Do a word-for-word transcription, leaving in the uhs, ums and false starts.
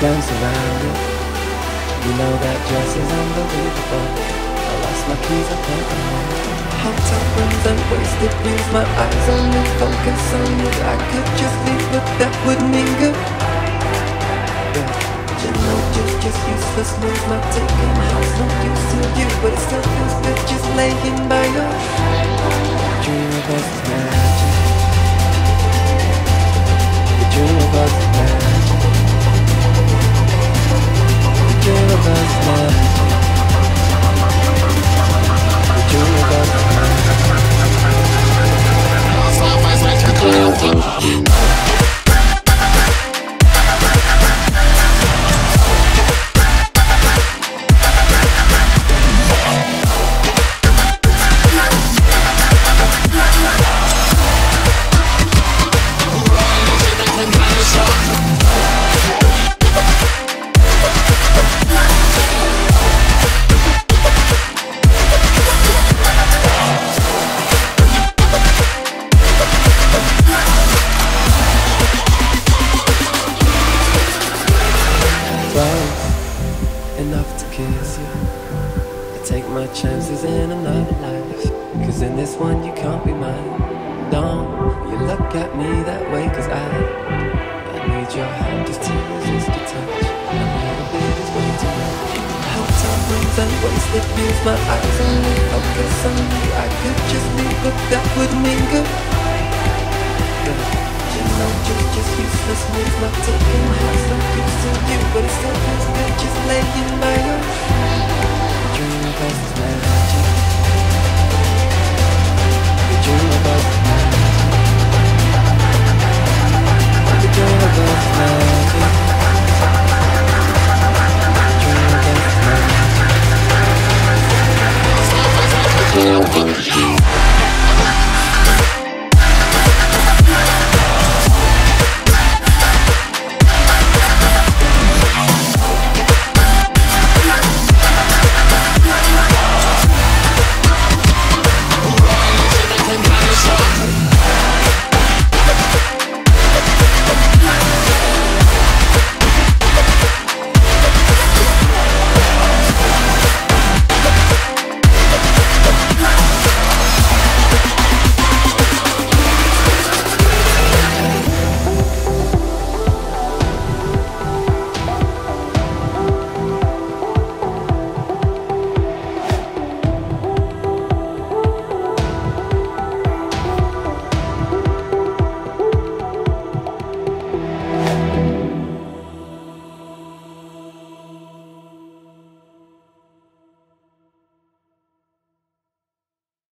dance around it. You know that dress is unbelievable. I lost my keys, I can't come home. Hot turbans and wasted views, my eyes on you, focus on you. I could just leave, but that would mean good. Yeah, you know, just, just useless moves, not taking house, no use to you, but it still feels good just laying by your dream of us is magic. The dream of us is magic. The dream of us is magic. The dream of us is magic. Enough to kiss you. I take my chances in another life, cause in this one you can't be mine. Don't you look at me that way, cause I I need your hand just to resist your touch. A little bit is way too much. Hot turbans and wasted views, my eyes on you, focus on you. I could just leave, but that would mean good. Good. You know, just, just useless moves, not taking half some use to you, but it still feels good just laying